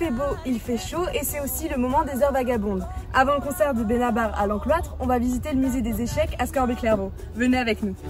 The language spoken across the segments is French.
fait beau, il fait chaud et c'est aussi le moment des heures vagabondes. Avant le concert de Benabar à l'Encloître, on va visiter le musée des échecs à Scorbé-Clairvaux. Venez avec nous.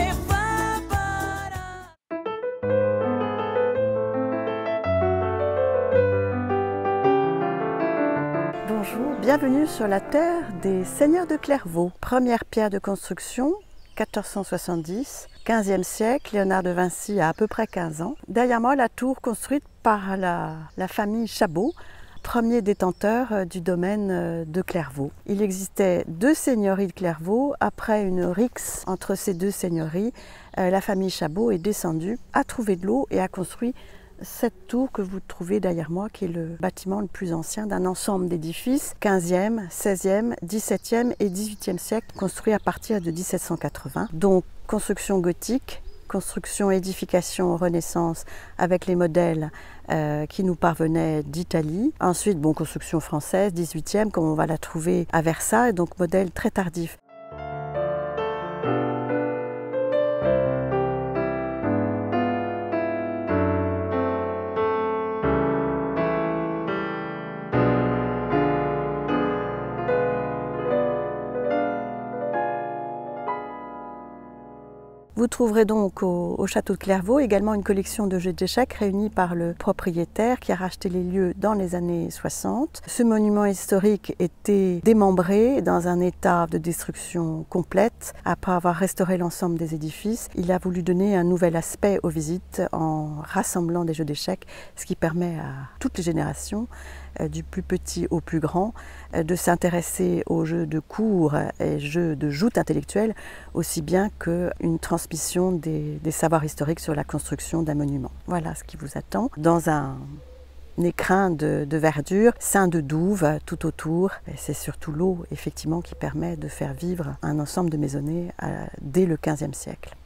Bonjour, bienvenue sur la terre des seigneurs de Clairvaux. Première pierre de construction, 1470, 15e siècle, Léonard de Vinci a à peu près 15 ans. Derrière moi, la tour construite par la famille Chabot, premier détenteur du domaine de Clairvaux. Il existait deux seigneuries de Clairvaux. Après une rixe entre ces deux seigneuries, la famille Chabot est descendue, a trouvé de l'eau et a construit cette tour que vous trouvez derrière moi, qui est le bâtiment le plus ancien d'un ensemble d'édifices 15e, 16e, 17e et 18e siècle, construits à partir de 1780. Donc construction gothique, construction édification Renaissance avec les modèles qui nous parvenaient d'Italie. Ensuite, construction française, 18e, comme on va la trouver à Versailles, donc modèle très tardif. Vous trouverez donc au château de Clairvaux également une collection de jeux d'échecs réunis par le propriétaire qui a racheté les lieux dans les années 60. Ce monument historique était démembré dans un état de destruction complète. Après avoir restauré l'ensemble des édifices, il a voulu donner un nouvel aspect aux visites en rassemblant des jeux d'échecs, ce qui permet à toutes les générations, du plus petit au plus grand, de s'intéresser aux jeux de cours et jeux de joute intellectuelle aussi bien qu'une transmission des savoirs historiques sur la construction d'un monument. Voilà ce qui vous attend dans un écrin de verdure, ceint de douves tout autour. C'est surtout l'eau effectivement qui permet de faire vivre un ensemble de maisonnées dès le XVe siècle.